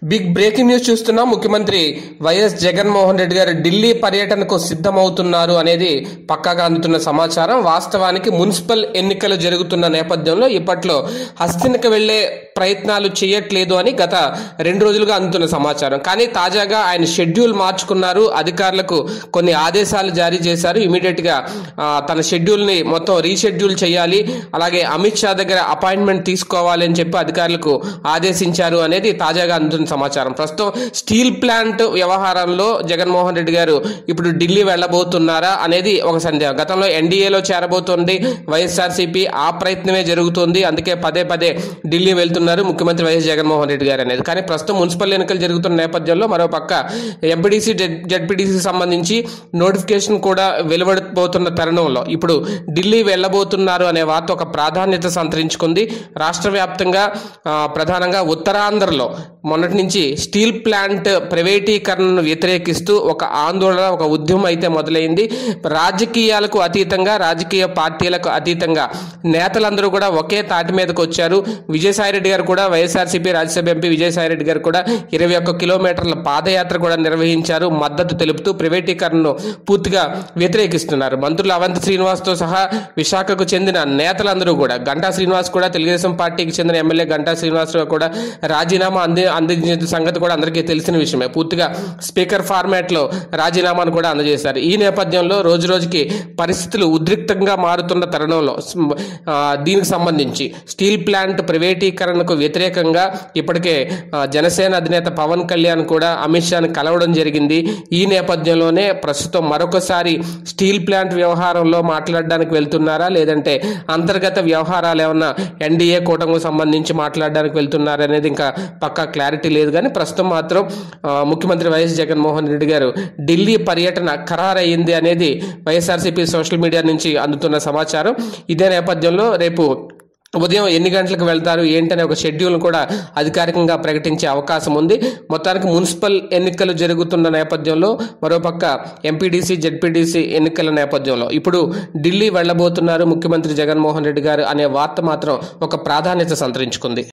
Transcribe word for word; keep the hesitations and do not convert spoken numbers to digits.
Big breaking news చూస్తున్నాం. ముఖ్యమంత్రి YS Jaganmohan Reddy గారు ఢిల్లీ పర్యటనకు సిద్ధమవుతున్నారు అనేది పక్కాగా అందుతున్న సమాచారం. వాస్తవానికి మున్సిపల్ ఎన్నికలు జరుగుతున్న నేపథ్యంలో ఇప్పట్లో హస్తినకు వెళ్లే ప్రయత్నాలు చేయట్లేదు అని గత రెండు రోజులుగా అందుతున్న సమాచారం. కానీ తాజాగా ఆయన షెడ్యూల్ మార్చుకున్నారు. అధికారులకు కొన్ని ఆదేశాలు జారీ చేశారు. ఇమీడియట్ గా తన షెడ్యూల్ ని మొత్తం రీషెడ్యూల్ చేయాలి, అలాగే అమిత్ షా దగ్గర అపాయింట్మెంట్ తీసుకోవాలి అని చెప్పి అధికారులకు ఆదేశించారు అనేది తాజాగా అందుతున్న సమాచారం. ప్రస్తుతం స్టీల్ ప్లాంట్ వ్యవహారంలో జగన్మోహన్ రెడ్డి గారు ఇప్పుడు ఢిల్లీ వెళ్లబోతున్నారా అనేది ఒక సందేహం. గతంలో ఎన్డీఏలో చేరబోతోంది వైఎస్ఆర్సీపీ, ఆ ప్రయత్నమే జరుగుతోంది. అందుకే పదే పదే ఢిల్లీ వెళ్తున్నారు ముఖ్యమంత్రి వైఎస్ జగన్మోహన్ రెడ్డి గారు అనేది. కానీ ప్రస్తుతం మున్సిపల్ ఎన్నికలు జరుగుతున్న నేపథ్యంలో మరో పక్క ఎంపీడీసీ జెడ్పీటీసీకి సంబంధించి నోటిఫికేషన్ కూడా వెలువడబోతున్న తరుణంలో ఇప్పుడు ఢిల్లీ వెళ్లబోతున్నారు అనే వార్త ఒక ప్రాధాన్యత సంతరించుకుంది. రాష్ట్ర వ్యాప్తంగా ప్రధానంగా ఉత్తరాంధ్రలో మొన్నటి నుంచి స్టీల్ ప్లాంట్ ప్రైవేటీకరణను వ్యతిరేకిస్తూ ఒక ఆందోళన, ఒక ఉద్యమం అయితే మొదలైంది. రాజకీయాలకు అతీతంగా, రాజకీయ పార్టీలకు అతీతంగా నేతలందరూ కూడా ఒకే తాటి మీదకి వచ్చారు. విజయసాయిరెడ్డి గారు కూడా, వైఎస్ఆర్సీపీ రాజ్యసభ ఎంపీ విజయసాయిరెడ్డి గారు కూడా ఇరవై ఒక్క కిలోమీటర్ల పాదయాత్ర కూడా నిర్వహించారు. మద్దతు తెలుపుతూ ప్రైవేటీకరణను పూర్తిగా వ్యతిరేకిస్తున్నారు. మంత్రులు అవంతి శ్రీనివాస్తో సహా విశాఖకు చెందిన నేతలందరూ కూడా, గంటా శ్రీనివాస్ కూడా తెలుగుదేశం పార్టీకి చెందిన ఎమ్మెల్యే గంటా శ్రీనివాస్ కూడా రాజీనామా అంది అందించిన సంగతి కూడా అందరికీ తెలిసిన విషయమే. పూర్తిగా స్పీకర్ ఫార్మాట్ లో రాజీనామాను కూడా అందజేశారు. ఈ నేపథ్యంలో రోజు రోజుకి పరిస్థితులు ఉద్రిక్తంగా మారుతున్న తరుణంలో దీనికి సంబంధించి స్టీల్ ప్లాంట్ ప్రైవేటీకరణకు వ్యతిరేకంగా ఇప్పటికే జనసేన అధినేత పవన్ కళ్యాణ్ కూడా అమిత్ షాని కలవడం జరిగింది. ఈ నేపథ్యంలోనే ప్రస్తుతం మరొకసారి స్టీల్ ప్లాంట్ వ్యవహారంలో మాట్లాడడానికి వెళ్తున్నారా, లేదంటే అంతర్గత వ్యవహారాలు ఏమన్నా ఎన్డీఏ కూటమికి సంబంధించి మాట్లాడడానికి వెళ్తున్నారా అనేది ఇంకా పక్కా క్లారిటీ లేదు. కానీ ప్రస్తుతం మాత్రం ముఖ్యమంత్రి వైఎస్ జగన్మోహన్ రెడ్డి గారు ఢిల్లీ పర్యటన ఖరారయ్యింది అనేది వైఎస్ఆర్సీపీ సోషల్ మీడియా నుంచి అందుతున్న సమాచారం. ఇదే నేపథ్యంలో రేపు ఉదయం ఎన్ని గంటలకు వెళ్తారు ఏంటనే ఒక షెడ్యూల్ కూడా అధికారికంగా ప్రకటించే అవకాశం ఉంది. మొత్తానికి మున్సిపల్ ఎన్నికలు జరుగుతున్న నేపథ్యంలో, మరోపక్క ఎంపీడీసీ జెడ్పీటీసీ ఎన్నికల నేపథ్యంలో ఇప్పుడు ఢిల్లీ వెళ్లబోతున్నారు ముఖ్యమంత్రి జగన్మోహన్ రెడ్డి గారు అనే వార్త మాత్రం ఒక ప్రాధాన్యత సంతరించుకుంది.